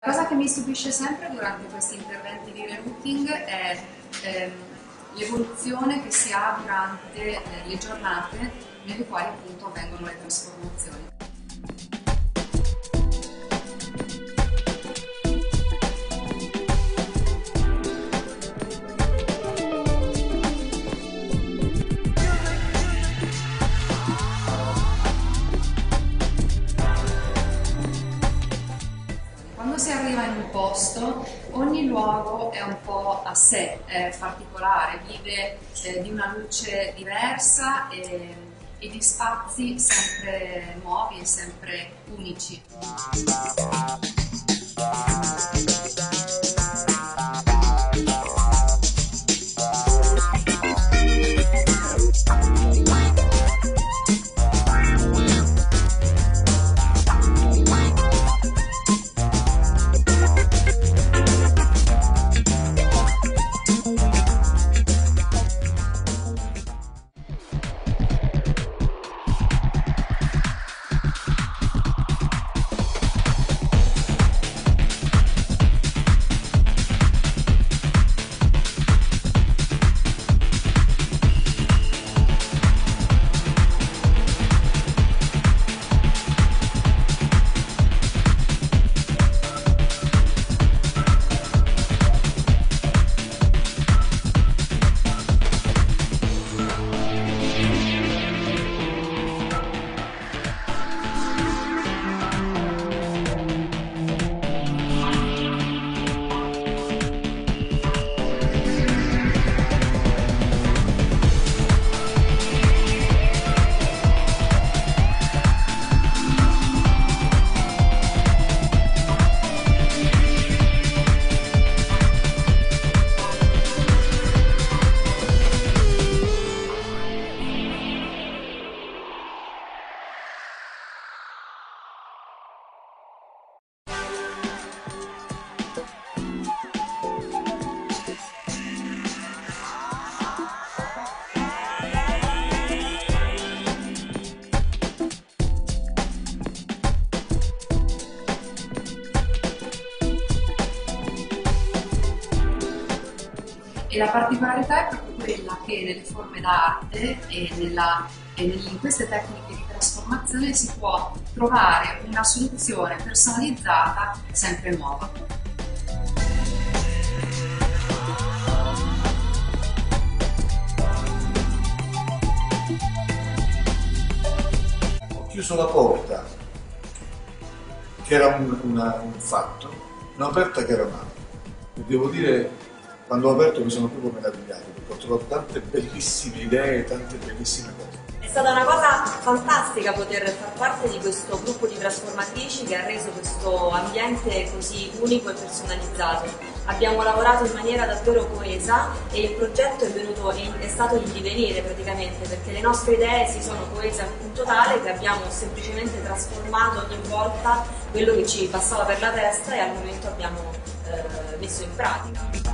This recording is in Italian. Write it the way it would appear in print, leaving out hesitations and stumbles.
La cosa che mi stupisce sempre durante questi interventi di rerouting è l'evoluzione che si ha durante le giornate nelle quali appunto avvengono le trasformazioni. Quando si arriva in un posto, ogni luogo è un po' a sé, è particolare, vive di una luce diversa e di spazi sempre nuovi e sempre unici. E la particolarità è proprio quella che nelle forme d'arte e in queste tecniche di trasformazione si può trovare una soluzione personalizzata sempre nuova. Ho chiuso la porta, che era un fatto, l'ho aperta che era un'altra. E devo dire, quando ho aperto mi sono proprio meravigliato, perché ho trovato tante bellissime idee, tante bellissime cose. È stata una cosa fantastica poter far parte di questo gruppo di trasformatrici che ha reso questo ambiente così unico e personalizzato. Abbiamo lavorato in maniera davvero coesa e il progetto è stato in divenire praticamente, perché le nostre idee si sono coese al punto tale che abbiamo semplicemente trasformato ogni volta quello che ci passava per la testa e al momento abbiamo messo in pratica.